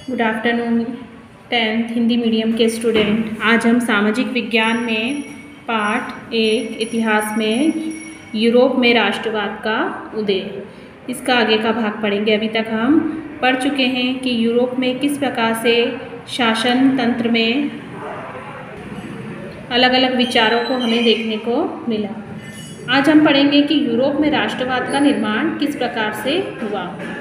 Good afternoon 10th Hindi medium के student. आज हम सामाजिक विज्ञान में पाठ 1 इतिहास में यूरोप में राष्ट्रवाद का उदय, इसका आगे का भाग पढ़ेंगे। अभी तक हम पढ़ चुके हैं कि यूरोप में किस प्रकार से शासन तंत्र में अलग अलग विचारों को हमें देखने को मिला। आज हम पढ़ेंगे कि यूरोप में राष्ट्रवाद का निर्माण किस प्रकार से हुआ।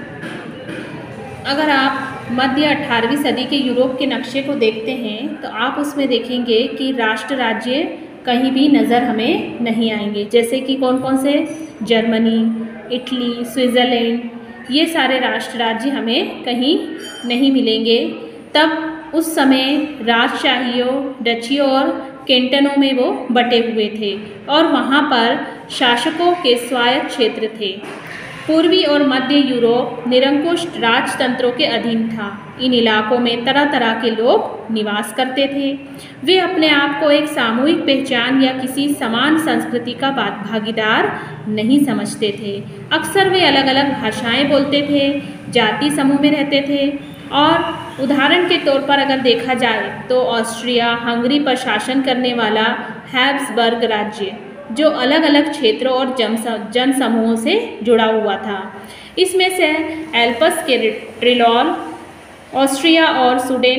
अगर आप मध्य 18वीं सदी के यूरोप के नक्शे को देखते हैं तो आप उसमें देखेंगे कि राष्ट्र राज्य कहीं भी नज़र हमें नहीं आएंगे। जैसे कि कौन कौन से, जर्मनी, इटली, स्विट्ज़रलैंड, ये सारे राष्ट्र राज्य हमें कहीं नहीं मिलेंगे। तब उस समय राजशाहियों, डचियों और कैंटनों में वो बटे हुए थे और वहाँ पर शासकों के स्वायत्त क्षेत्र थे। पूर्वी और मध्य यूरोप निरंकुश राजतंत्रों के अधीन था। इन इलाकों में तरह तरह के लोग निवास करते थे। वे अपने आप को एक सामूहिक पहचान या किसी समान संस्कृति का भागीदार नहीं समझते थे। अक्सर वे अलग अलग भाषाएं बोलते थे, जाति समूह में रहते थे। और उदाहरण के तौर पर अगर देखा जाए तो ऑस्ट्रिया हंगरी पर शासन करने वाला हैब्सबर्ग राज्य, जो अलग अलग क्षेत्रों और जन समूहों से जुड़ा हुआ था। इसमें से एल्प्स के ट्रिलॉल, ऑस्ट्रिया और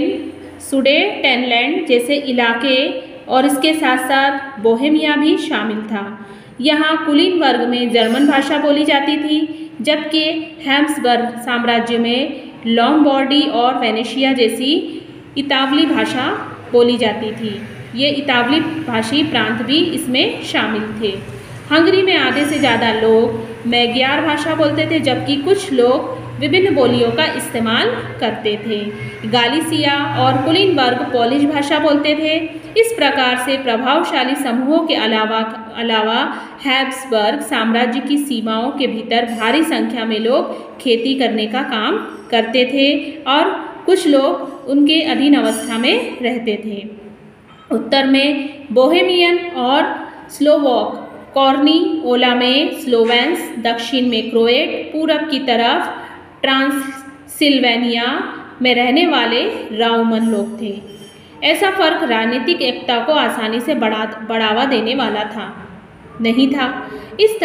सुडेटेनलैंड जैसे इलाके और इसके साथ साथ बोहेमिया भी शामिल था। यहाँ कुलीन वर्ग में जर्मन भाषा बोली जाती थी, जबकि हैब्सबर्ग साम्राज्य में लॉम्बार्डी और वेनेशिया जैसी इतावली भाषा बोली जाती थी। ये इतावली भाषी प्रांत भी इसमें शामिल थे। हंगरी में आधे से ज़्यादा लोग मैग्यार भाषा बोलते थे, जबकि कुछ लोग विभिन्न बोलियों का इस्तेमाल करते थे। गालिसिया और कुलीन वर्ग पोलिश भाषा बोलते थे। इस प्रकार से प्रभावशाली समूहों के अलावा हैब्सबर्ग साम्राज्य की सीमाओं के भीतर भारी संख्या में लोग खेती करने का काम करते थे और कुछ लोग उनके अधीन अवस्था में रहते थे। उत्तर में बोहेमियन और स्लोवाक कॉर्निओला में स्लोवेंस, दक्षिण में क्रोएट, पूरब की तरफ ट्रांसिल्वेनिया में रहने वाले राउमन लोग थे। ऐसा फर्क राजनीतिक एकता को आसानी से बढ़ावा देने वाला नहीं था। इस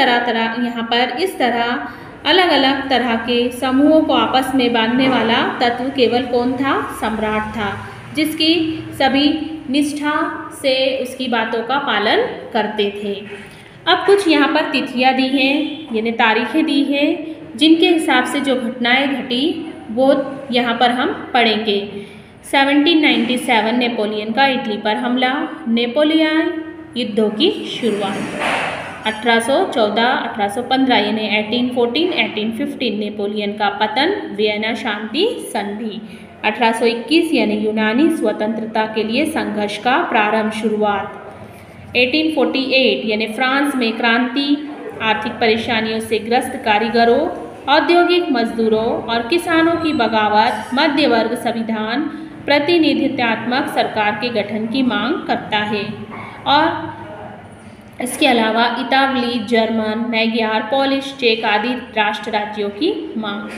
तरह अलग अलग तरह के समूहों को आपस में बांधने वाला तत्व केवल कौन था? सम्राट था, जिसकी सभी निष्ठा से उसकी बातों का पालन करते थे। अब कुछ यहाँ पर तिथियाँ दी हैं, यानी तारीखें दी हैं, जिनके हिसाब से जो घटनाएं घटी वो यहाँ पर हम पढ़ेंगे। 1797 नेपोलियन का इटली पर हमला, नेपोलियन युद्धों की शुरुआत। 1814, 1815 यानी 1814, 1815 नेपोलियन का पतन, वियना शांति संधि। 1821 यानी यूनानी स्वतंत्रता के लिए संघर्ष का प्रारंभ, शुरुआत। 1848 यानी फ्रांस में क्रांति, आर्थिक परेशानियों से ग्रस्त कारीगरों, औद्योगिक मजदूरों और किसानों की बगावत, मध्य वर्ग संविधान, प्रतिनिधित्वात्मक सरकार के गठन की मांग करता है। और इसके अलावा इतावली, जर्मन, मैग्यार, पोलिश, चेक आदि राष्ट्र राज्यों की मांग।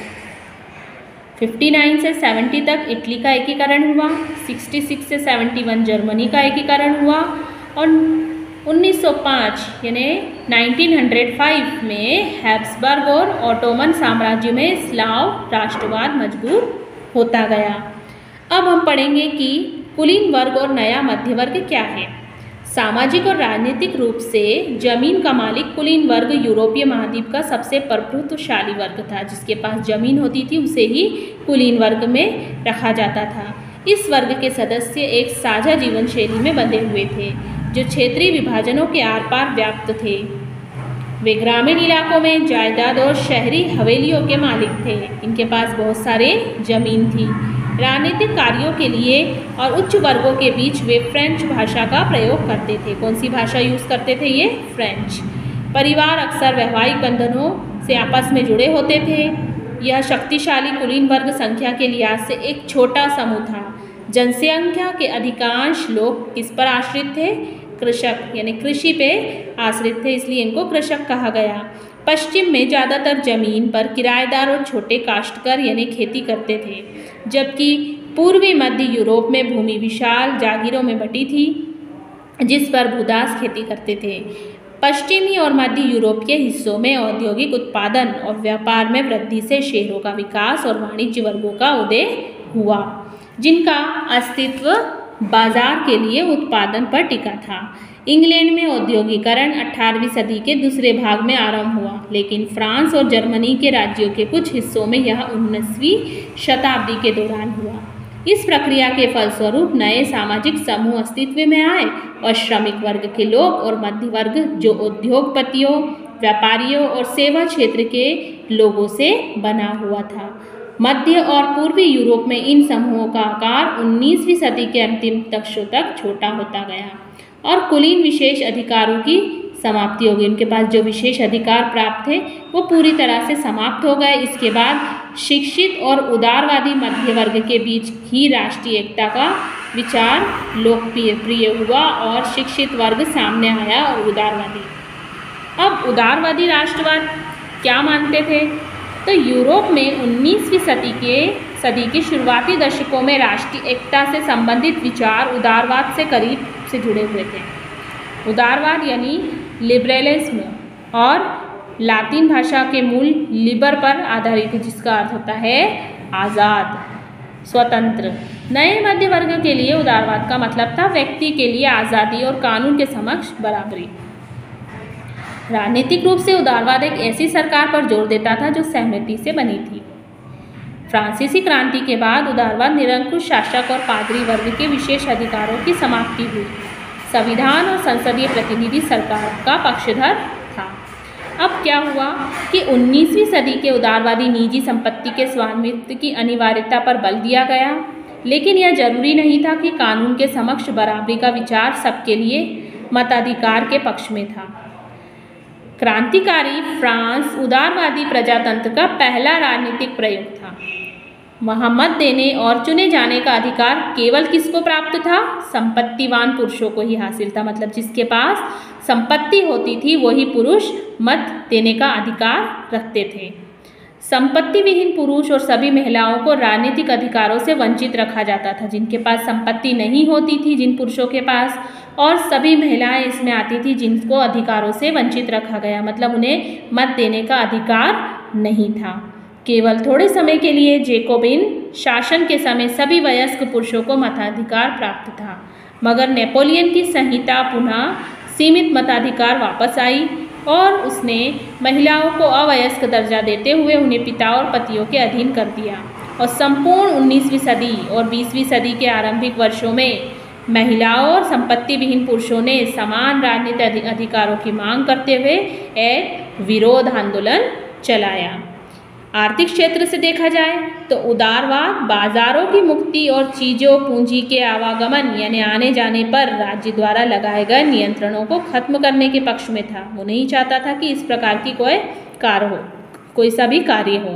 59 से 70 तक इटली का एकीकरण हुआ। 66 से 71 जर्मनी का एकीकरण हुआ और 1905 यानी 1905 में हैब्सबर्ग और ऑटोमन साम्राज्य में स्लाव राष्ट्रवाद मजबूत होता गया। अब हम पढ़ेंगे कि कुलीन वर्ग और नया मध्य वर्ग क्या है। सामाजिक और राजनीतिक रूप से जमीन का मालिक कुलीन वर्ग यूरोपीय महाद्वीप का सबसे प्रभुत्वशाली वर्ग था। जिसके पास जमीन होती थी उसे ही कुलीन वर्ग में रखा जाता था। इस वर्ग के सदस्य एक साझा जीवन शैली में बंधे हुए थे, जो क्षेत्रीय विभाजनों के आर पार व्याप्त थे। वे ग्रामीण इलाकों में जायदाद और शहरी हवेलियों के मालिक थे। इनके पास बहुत सारे जमीन थी। राजनीतिक कार्यों के लिए और उच्च वर्गों के बीच वे फ्रेंच भाषा का प्रयोग करते थे। कौन सी भाषा यूज़ करते थे? ये फ्रेंच। परिवार अक्सर वैवाहिक बंधनों से आपस में जुड़े होते थे। यह शक्तिशाली कुलीन वर्ग संख्या के लिहाज से एक छोटा समूह था। जनसंख्या के अधिकांश लोग किस पर आश्रित थे? कृषक, यानी कृषि पे आश्रित थे, इसलिए इनको कृषक कहा गया। पश्चिम में ज़्यादातर जमीन पर किराएदार और छोटे काश्तकार यानी खेती करते थे, जबकि पूर्वी मध्य यूरोप में भूमि विशाल जागीरों में बटी थी जिस पर भूदास खेती करते थे। पश्चिमी और मध्य यूरोप के हिस्सों में औद्योगिक उत्पादन और व्यापार में वृद्धि से शहरों का विकास और वाणिज्य वर्गों का उदय हुआ, जिनका अस्तित्व बाजार के लिए उत्पादन पर टिका था। इंग्लैंड में औद्योगिकरण 18वीं सदी के दूसरे भाग में आरंभ हुआ, लेकिन फ्रांस और जर्मनी के राज्यों के कुछ हिस्सों में यह 19वीं शताब्दी के दौरान हुआ। इस प्रक्रिया के फलस्वरूप नए सामाजिक समूह अस्तित्व में आए और श्रमिक वर्ग के लोग और मध्य वर्ग जो उद्योगपतियों, व्यापारियों और सेवा क्षेत्र के लोगों से बना हुआ था। मध्य और पूर्वी यूरोप में इन समूहों का आकार 19वीं सदी के अंतिम दशकों तक छोटा होता गया और कुलीन विशेष अधिकारों की समाप्ति हो गई। उनके पास जो विशेष अधिकार प्राप्त थे वो पूरी तरह से समाप्त हो गए। इसके बाद शिक्षित और उदारवादी मध्य वर्ग के बीच ही राष्ट्रीय एकता का विचार लोकप्रिय हुआ और शिक्षित वर्ग सामने आया और उदारवादी। अब उदारवादी राष्ट्रवाद क्या मानते थे? तो यूरोप में 19वीं सदी के शुरुआती दशकों में राष्ट्रीय एकता से संबंधित विचार उदारवाद से करीब से जुड़े हुए थे। उदारवाद यानी लिबरलिज्म और लातिन भाषा के मूल लिबर पर आधारित है, जिसका अर्थ होता है आज़ाद, स्वतंत्र। नए मध्य वर्ग के लिए उदारवाद का मतलब था व्यक्ति के लिए आज़ादी और कानून के समक्ष बराबरी। राजनीतिक रूप से उदारवाद एक ऐसी सरकार पर जोर देता था जो सहमति से बनी थी। फ्रांसीसी क्रांति के बाद उदारवाद निरंकुश शासक और पादरी वर्ग के विशेष अधिकारों की समाप्ति हुई। संविधान और संसदीय प्रतिनिधि सरकार का पक्षधर था। अब क्या हुआ कि 19वीं सदी के उदारवादी निजी संपत्ति के स्वामित्व की अनिवार्यता पर बल दिया गया, लेकिन यह जरूरी नहीं था कि कानून के समक्ष बराबरी का विचार सबके लिए मताधिकार के पक्ष में था। क्रांतिकारी फ्रांस उदारवादी प्रजातंत्र का पहला राजनीतिक प्रयोग था। वहाँ मत देने और चुने जाने का अधिकार केवल किसको प्राप्त था? संपत्तिवान पुरुषों को ही हासिल था। मतलब जिसके पास संपत्ति होती थी वही पुरुष मत देने का अधिकार रखते थे। संपत्ति विहीन पुरुष और सभी महिलाओं को राजनीतिक अधिकारों से वंचित रखा जाता था। जिनके पास संपत्ति नहीं होती थी, जिन पुरुषों के पास, और सभी महिलाएं इसमें आती थी जिनको अधिकारों से वंचित रखा गया, मतलब उन्हें मत देने का अधिकार नहीं था। केवल थोड़े समय के लिए जैकोबिन शासन के समय सभी वयस्क पुरुषों को मताधिकार प्राप्त था, मगर नेपोलियन की संहिता पुनः सीमित मताधिकार वापस आई और उसने महिलाओं को अवयस्क दर्जा देते हुए उन्हें पिता और पतियों के अधीन कर दिया। और संपूर्ण 19वीं सदी और 20वीं सदी के आरंभिक वर्षों में महिलाओं और संपत्ति विहीन पुरुषों ने समान राजनीतिक अधिकारों की मांग करते हुए एक विरोध आंदोलन चलाया। आर्थिक क्षेत्र से देखा जाए तो उदारवाद बाजारों की मुक्ति और चीजों पूंजी के आवागमन यानी आने जाने पर राज्य द्वारा लगाए गए नियंत्रणों को खत्म करने के पक्ष में था। वो नहीं चाहता था कि इस प्रकार की कोई सा भी कार्य हो।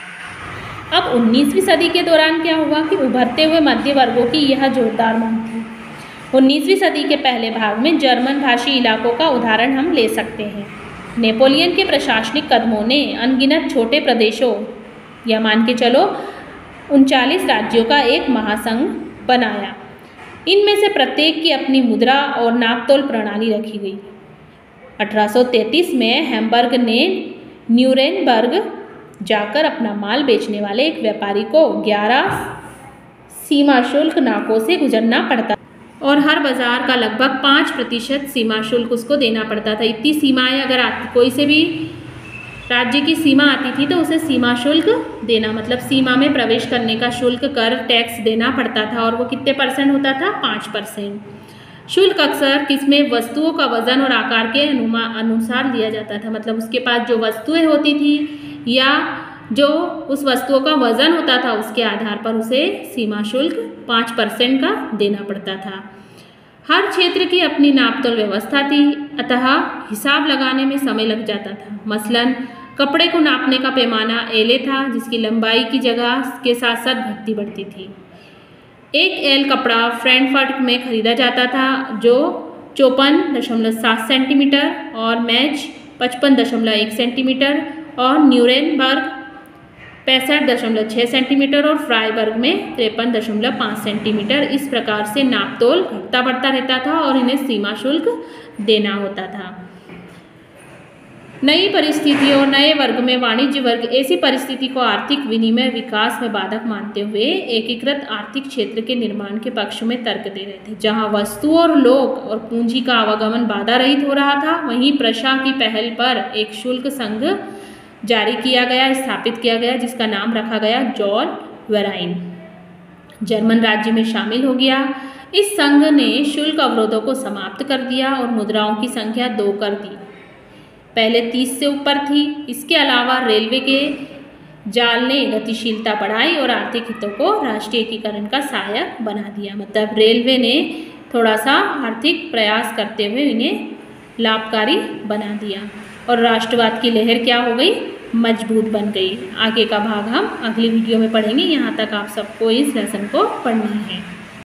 अब 19वीं सदी के दौरान क्या हुआ कि उभरते हुए मध्य वर्गों की यह जोरदार मांग थी। 19वीं सदी के पहले भाग में जर्मन भाषी इलाकों का उदाहरण हम ले सकते हैं। नेपोलियन के प्रशासनिक कदमों ने अनगिनत छोटे प्रदेशों या मान के चलो 39 राज्यों का एक महासंघ बनाया। इनमें से प्रत्येक की अपनी मुद्रा और नापतोल प्रणाली रखी गई। 1833 में हैम्बर्ग ने न्यूरेमबर्ग जाकर अपना माल बेचने वाले एक व्यापारी को 11 सीमा शुल्क नाकों से गुजरना पड़ता और हर बाजार का लगभग 5% सीमा शुल्क उसको देना पड़ता था। इतनी सीमाएं अगर कोई से भी राज्य की सीमा आती थी तो उसे सीमा शुल्क देना, मतलब सीमा में प्रवेश करने का शुल्क, कर, टैक्स देना पड़ता था। और वो कितने % होता था? 5%। शुल्क अक्सर किसमें वस्तुओं का वजन और आकार के अनुसार लिया जाता था। मतलब उसके पास जो वस्तुएं होती थी या जो उस वस्तुओं का वजन होता था उसके आधार पर उसे सीमा शुल्क 5% का देना पड़ता था। हर क्षेत्र की अपनी नापतोल व्यवस्था थी, अतः हिसाब लगाने में समय लग जाता था। मसलन कपड़े को नापने का पैमाना एले था, जिसकी लंबाई की जगह के साथ साथ घटती बढ़ती थी। 1 एल कपड़ा फ्रैंकफर्ट में खरीदा जाता था जो 54.7 सेंटीमीटर और मैच 55.1 सेंटीमीटर और न्यूरेमबर्ग 65.6 सेंटीमीटर और फ्राइबर्ग में 53.5 सेंटीमीटर। इस प्रकार से नापतोल घटता बढ़ता रहता था और इन्हें सीमा शुल्क देना होता था। नई परिस्थितियों और नए वर्ग में वाणिज्य वर्ग ऐसी परिस्थिति को आर्थिक विनिमय विकास में बाधक मानते हुए एकीकृत आर्थिक क्षेत्र के निर्माण के पक्ष में तर्क दे रहे थे। जहां वस्तु और लोग और पूंजी का आवागमन बाधा रहित हो रहा था, वहीं प्रशा की पहल पर एक शुल्क संघ जारी किया गया, स्थापित किया गया, जिसका नाम रखा गया जॉल वेराइन। जर्मन राज्य में शामिल हो गया। इस संघ ने शुल्क अवरोधों को समाप्त कर दिया और मुद्राओं की संख्या 2 कर दी, पहले 30 से ऊपर थी। इसके अलावा रेलवे के जाल ने गतिशीलता बढ़ाई और आर्थिक हितों को राष्ट्रीय एकीकरण का सहायक बना दिया। मतलब रेलवे ने थोड़ा सा आर्थिक प्रयास करते हुए इन्हें लाभकारी बना दिया और राष्ट्रवाद की लहर क्या हो गई, मजबूत बन गई। आगे का भाग हम अगली वीडियो में पढ़ेंगे। यहाँ तक आप सबको इस लेसन को पढ़ना है।